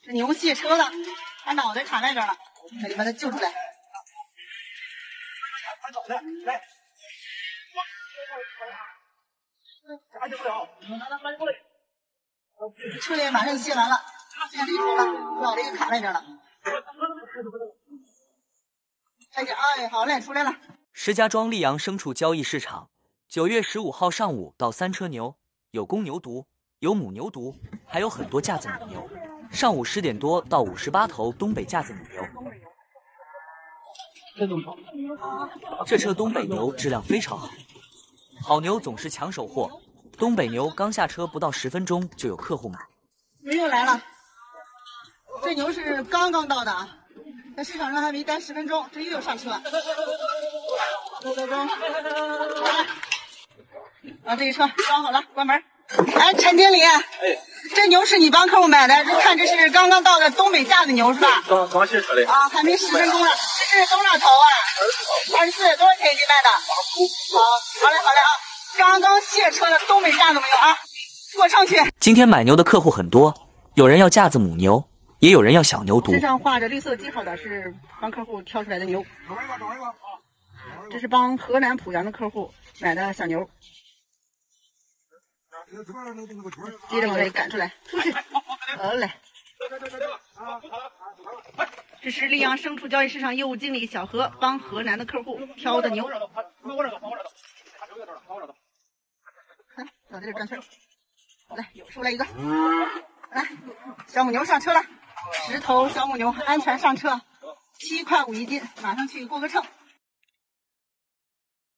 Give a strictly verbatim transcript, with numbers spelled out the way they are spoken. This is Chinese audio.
这牛卸车了，把脑袋卡外边了，赶紧把它救出来。 看脑袋，来。啥救不了？ 车也马上卸完了，现在这头了，脑袋给卡外边了。看见，哎，好嘞，出来了。 石家庄溧阳牲畜交易市场，九月十五号上午到三车牛，有公牛犊，有母牛犊，还有很多架子母牛。上午十点多到五十八头东北架子母牛。这车东北牛质量非常好，好牛总是抢手货。东北牛刚下车不到十分钟就有客户买。 牛又来了，这牛是刚刚到的啊，在市场上还没待十分钟，这又有上车。走走走，来，啊，这一车装好了，关门。哎，陈经理，哎，这牛是你帮客户买的，这看这是刚刚到的东北架子牛是吧？ 刚刚卸车的啊，还没十分钟呢。这是多少头啊？二十四，多少钱一斤卖的？好，好嘞，好嘞啊！刚刚卸车的东北架子牛啊，给我上去。 今天买牛的客户很多，有人要架子母牛，也有人要小牛犊。 身上画着绿色记号的是帮客户挑出来的牛。这是帮河南濮阳的客户买的小牛。接着往这里赶出来，出去。好嘞。这是溧阳牲畜交易市场业务经理小何帮河南的客户挑的牛。看，到这里转圈。来，又出来一个。来，小母牛上车了，十头小母牛安全上车，七块五一斤，马上去过个秤。